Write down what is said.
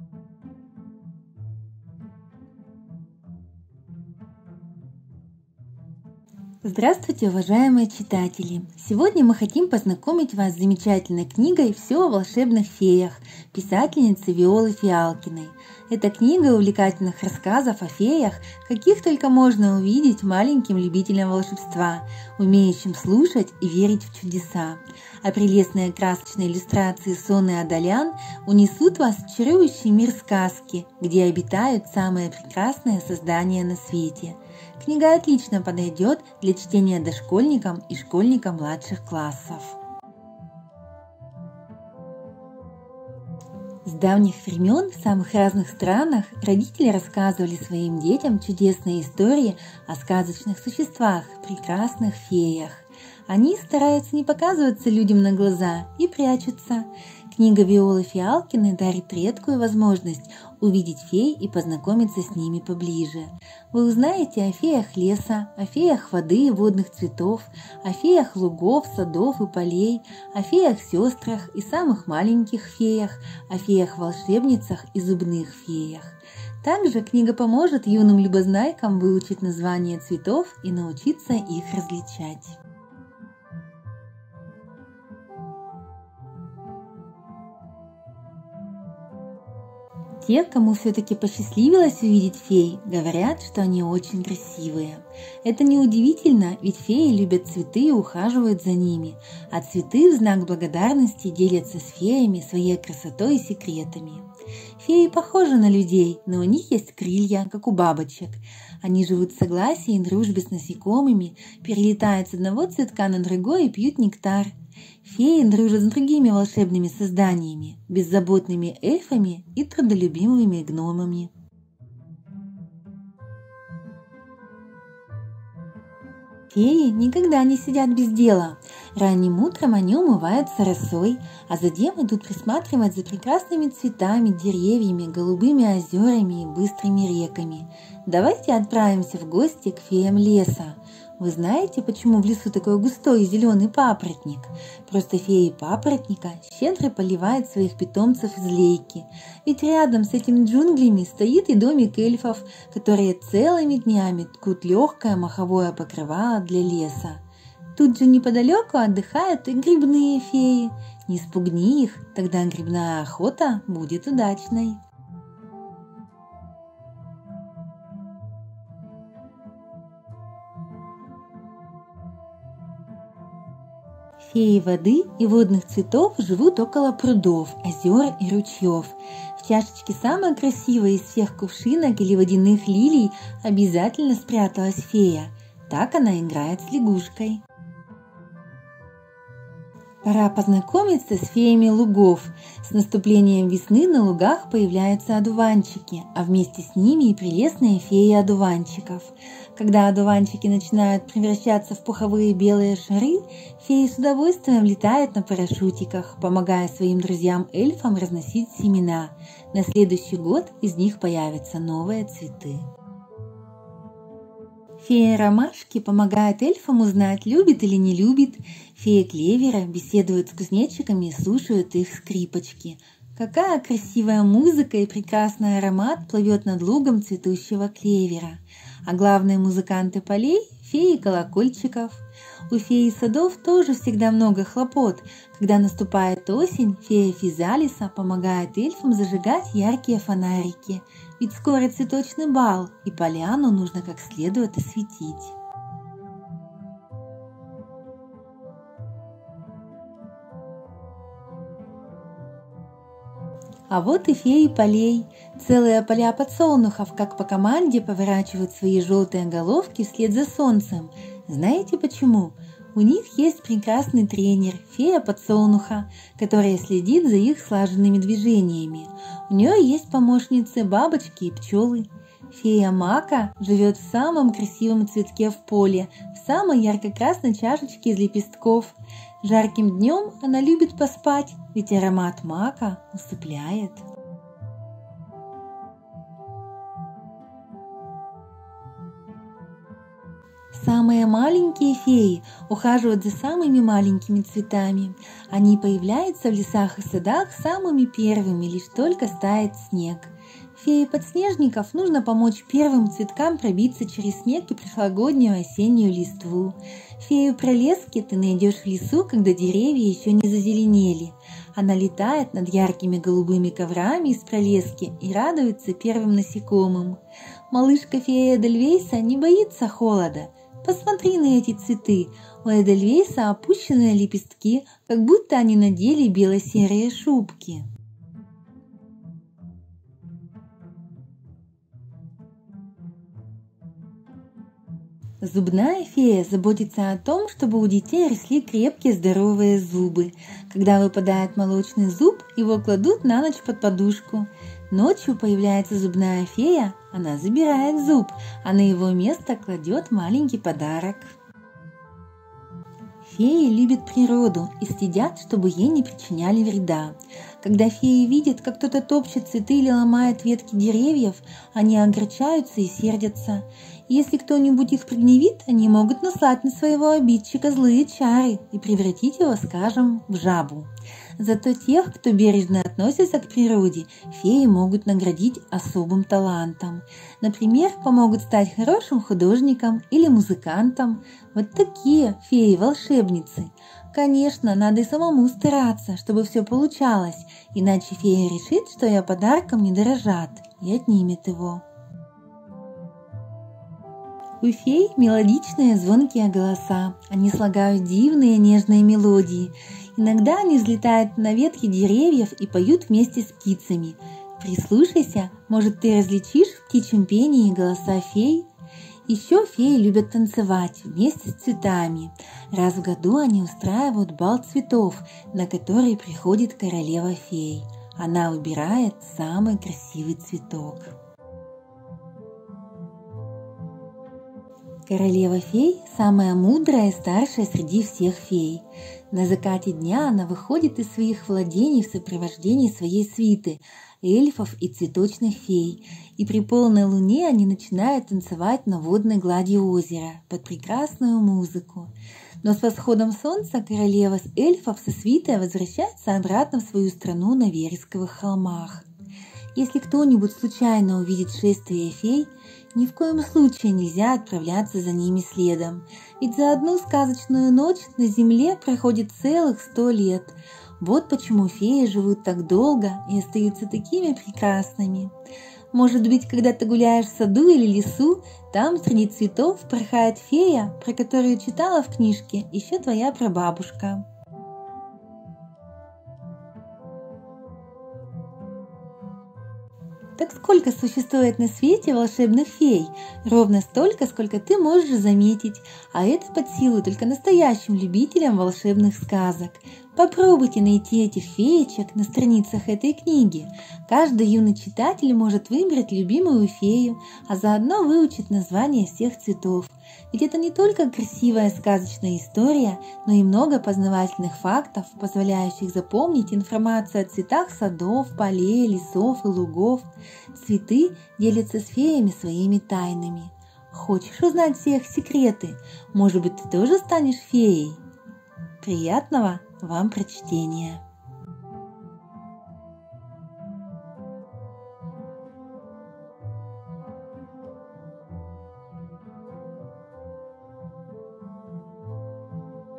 Здравствуйте, уважаемые читатели! Сегодня мы хотим познакомить вас с замечательной книгой «Все о волшебных феях» писательницы Виолы Фиалкиной. Это книга увлекательных рассказов о феях, каких только можно увидеть маленьким любителям волшебства, умеющим слушать и верить в чудеса. А прелестные красочные иллюстрации Соны Адалян унесут вас в чарующий мир сказки, где обитают самые прекрасные создания на свете. Книга отлично подойдет для чтения дошкольникам и школьникам младших классов. С давних времен в самых разных странах родители рассказывали своим детям чудесные истории о сказочных существах, прекрасных феях. Они стараются не показываться людям на глаза и прячутся. Книга Виолы Фиалкиной дарит редкую возможность увидеть фей и познакомиться с ними поближе. Вы узнаете о феях леса, о феях воды и водных цветов, о феях лугов, садов и полей, о феях-сестрах и самых маленьких феях, о феях-волшебницах и зубных феях. Также книга поможет юным любознайкам выучить названия цветов и научиться их различать. Те, кому все-таки посчастливилось увидеть фей, говорят, что они очень красивые. Это неудивительно, ведь феи любят цветы и ухаживают за ними, а цветы в знак благодарности делятся с феями своей красотой и секретами. Феи похожи на людей, но у них есть крылья, как у бабочек. Они живут в согласии и дружбе с насекомыми, перелетают с одного цветка на другой и пьют нектар. Феи дружат с другими волшебными созданиями, беззаботными эльфами и трудолюбивыми гномами. Феи никогда не сидят без дела. Ранним утром они умываются росой, а затем идут присматривать за прекрасными цветами, деревьями, голубыми озерами и быстрыми реками. Давайте отправимся в гости к феям леса. Вы знаете, почему в лесу такой густой и зеленый папоротник? Просто феи папоротника щедро поливают своих питомцев из лейки. Ведь рядом с этими джунглями стоит и домик эльфов, которые целыми днями ткут легкое маховое покрывало для леса. Тут же неподалеку отдыхают и грибные феи. Не спугни их, тогда грибная охота будет удачной. Феи воды и водных цветов живут около прудов, озер и ручьев. В чашечке самой красивой из всех кувшинок или водяных лилий обязательно спряталась фея. Так она играет с лягушкой. Пора познакомиться с феями лугов. С наступлением весны на лугах появляются одуванчики, а вместе с ними и прелестные феи одуванчиков. Когда одуванчики начинают превращаться в пуховые белые шары, феи с удовольствием летают на парашютиках, помогая своим друзьям-эльфам разносить семена. На следующий год из них появятся новые цветы. Фея ромашки помогает эльфам узнать, любит или не любит. Фея клевера беседует с кузнечиками и слушают их скрипочки. Какая красивая музыка и прекрасный аромат плывет над лугом цветущего клевера. А главные музыканты полей – феи колокольчиков. У феи садов тоже всегда много хлопот. Когда наступает осень, фея Физалиса помогает эльфам зажигать яркие фонарики. Ведь скоро цветочный бал, и поляну нужно как следует осветить. А вот и феи полей. Целые поля подсолнухов, как по команде, поворачивают свои желтые головки вслед за солнцем. Знаете почему? У них есть прекрасный тренер, фея подсолнуха, которая следит за их слаженными движениями. У нее есть помощницы бабочки и пчелы. Фея мака живет в самом красивом цветке в поле, в самой ярко-красной чашечке из лепестков. Жарким днем она любит поспать, ведь аромат мака усыпляет. Самые маленькие феи ухаживают за самыми маленькими цветами. Они появляются в лесах и садах самыми первыми, лишь только стает снег. Фее подснежников нужно помочь первым цветкам пробиться через снег и прошлогоднюю осеннюю листву. Фею пролески ты найдешь в лесу, когда деревья еще не зазеленели. Она летает над яркими голубыми коврами из пролески и радуется первым насекомым. Малышка-фея Эдельвейса не боится холода. Посмотри на эти цветы. У Эдельвейса опущенные лепестки, как будто они надели бело-серые шубки. Зубная фея заботится о том, чтобы у детей росли крепкие здоровые зубы. Когда выпадает молочный зуб, его кладут на ночь под подушку. Ночью появляется зубная фея, она забирает зуб, а на его место кладет маленький подарок. Феи любят природу и следят, чтобы ей не причиняли вреда. Когда феи видят, как кто-то топчет цветы или ломает ветки деревьев, они огорчаются и сердятся. Если кто-нибудь их прогневит, они могут наслать на своего обидчика злые чары и превратить его, скажем, в жабу. Зато тех, кто бережно относится к природе, феи могут наградить особым талантом. Например, помогут стать хорошим художником или музыкантом. Вот такие феи-волшебницы. Конечно, надо и самому стараться, чтобы все получалось, иначе фея решит, что ее подарком не дорожат, и отнимет его. У фей мелодичные звонкие голоса, они слагают дивные нежные мелодии. Иногда они взлетают на ветки деревьев и поют вместе с птицами. Прислушайся, может, ты различишь в птичьем пении голоса фей? Еще феи любят танцевать вместе с цветами. Раз в году они устраивают бал цветов, на который приходит королева фей. Она выбирает самый красивый цветок. Королева фей – самая мудрая и старшая среди всех фей. На закате дня она выходит из своих владений в сопровождении своей свиты – эльфов и цветочных фей, и при полной луне они начинают танцевать на водной глади озера под прекрасную музыку. Но с восходом солнца королева с эльфов со свитой возвращается обратно в свою страну на вересковых холмах. Если кто-нибудь случайно увидит шествие фей, ни в коем случае нельзя отправляться за ними следом, ведь за одну сказочную ночь на земле проходит целых 100 лет. Вот почему феи живут так долго и остаются такими прекрасными. Может быть, когда ты гуляешь в саду или лесу, там среди цветов порхает фея, про которую читала в книжке еще твоя прабабушка. Так сколько существует на свете волшебных фей? Ровно столько, сколько ты можешь заметить, а это под силу только настоящим любителям волшебных сказок. Попробуйте найти этих феечек на страницах этой книги. Каждый юный читатель может выбрать любимую фею, а заодно выучить названия всех цветов. Ведь это не только красивая сказочная история, но и много познавательных фактов, позволяющих запомнить информацию о цветах садов, полей, лесов и лугов. Цветы делятся с феями своими тайнами. Хочешь узнать все их секреты? Может быть, ты тоже станешь феей? Приятного вам прочтения!